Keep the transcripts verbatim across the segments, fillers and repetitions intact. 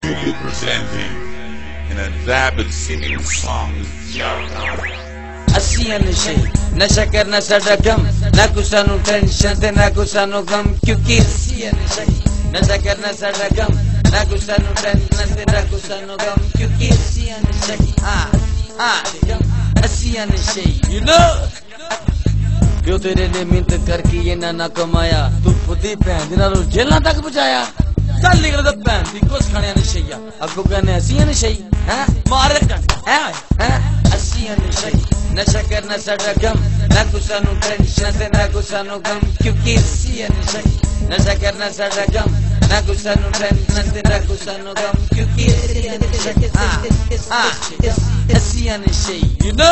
presenting in a rapid singing song. अस्सियां नशे नशा करना साडा गम ना कुछ सानू टेंशन ते ना कुछ सानू गम क्योंकि अस्सियां नशे नशा करना साडा गम ना कुछ सानू टेंशन ते ना कुछ सानू गम क्योंकि अस्सियां नशे हाँ हाँ अस्सियां नशे you know क्यों तेरे ने मिन्नत करके ये ना ना कमाया तू खुदी भैन दिना रो जेलां तक पहुंचाया चल निकल तो भैन दी कुछ खाने नशेया अगो कहने अस्सियां नशे हैं मारे हैं हैं अस्सियां नशे नशा करना साडा गम ना कुछ सानू टेंशन ते ना कुछ सानू गम क्योंकि अस्सियां नशे नशा करना साडा गम ना कुछ सानू टेंशन ते ना कुछ सानू गम क्योंकि अस्सियां नशे हाँ हाँ अस्सियां नशे you know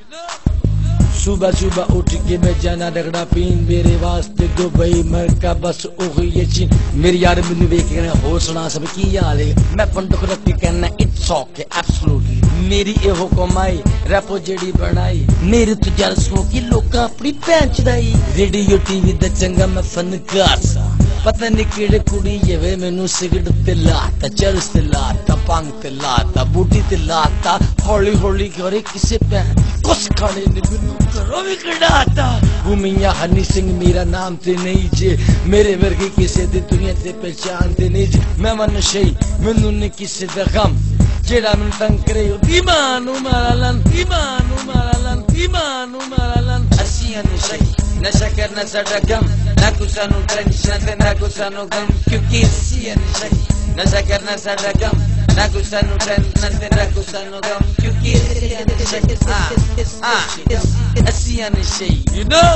सुबह सुबह उठ के मैं जाना रगड़ा पीन मेरे वास्ते दुबई मरका बस ओह ये चीन मेरी यार मैनू वेख के हौसला सब की हाल है मैं पंडुक रख के कहना इट्स ओके एब्सोल्युटली मेरी एहो कमाई रैपो जेडी बनाई मेरे तो जल सो की लोका अपनी भैन चढ़ाई रेडियो टीवी दा चंगा मैं फनकार सा पता नहीं केड़े कुड़ी ये वे मैनू सिगरेट ते लाता चरस ते लाता पंग ते लाता बूटी ते लाता हौली हौली करे किसे भैन कुछ खाने ने मैनू घरों भी कढ़ाता वो मियां हनी सिंह मेरा नाम ते नहीं जे मेरे वर्गी किसे दी दुनिया ते पहचान ते नहीं जे मैं मन शई मैनू ने किसे दा गम जेड़ा मैनू तंग करे ईमान मारा लन ईमान मारा लन ईमान मारा लन अस्सियां नशे नशा करना साडा गम ना कुछ सानू टेंशन ते ना कुछ सानू गम क्योंकि अस्सियां नशे नशा करना साडा गम ना कुछ सानू टेंशन ते ना कुछ सानू गम क्योंकि अस्सियां नशे हाँ हाँ अस्सियां नशे you know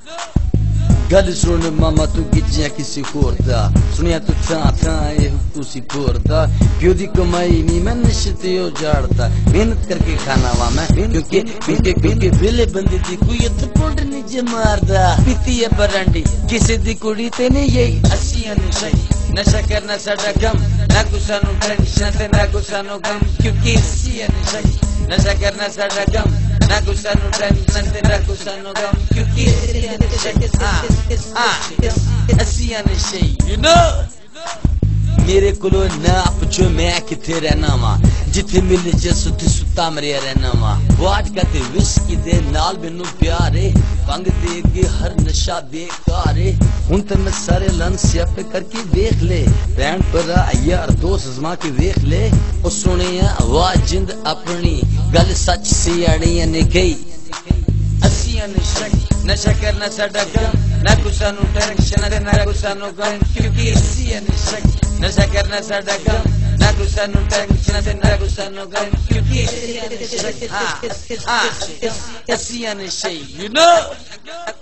गल सुन मामा तू गिज्जिया किसी होर दा सुनिया तू था था ये तुसी होर दा प्यो दी कमाई नी मैं नशे ते ओ जाड़दा मेहनत करके खाना वा मैं क्योंकि क्योंकि क्योंकि वेले बंदे दी कोई थप्पड़ नी जे मारदा पीती है बरांडी किसी दी कुड़ी ते नहीं यही अस्सियां नशे नशा करना साडा गम ना कुछ सानू टेंशन ते ना कुछ सानू गम क्योंकि अस्सियां नशे नशा करना साडा गम ना कुछ सानू टेंशन ते ना कुछ सानू गम क्योंकि अस्सियां नशे हाँ हाँ अस्सियां नशे you know मेरे कोलो ना पुछो मैं किथे रहना वा जिथे मिले जे सुती सुता मरिया रहना वा वाज कहते विस्की दे नाल मैनू प्यार है पंग दे के हर नशा बेकार है हुन ते मैं सारे लन स्यापे करके देख ले भैन भरा यार दोस्त अजमा के देख ले ओ सुनिया आवाज जिंद अपनी गल सच सियाणी ने कही अस्सियां नशे नशा करना साडा गम ना कुछ सानू टेंशन ते ना कुछ सानू गम क्योंकि अस्सियां नशे नशा करना साडा गम ना कुछ सानू टेंशन ते ना कुछ सानू गम क्योंकि अस्सियां नशे हाँ हाँ अस्सियां नशे you know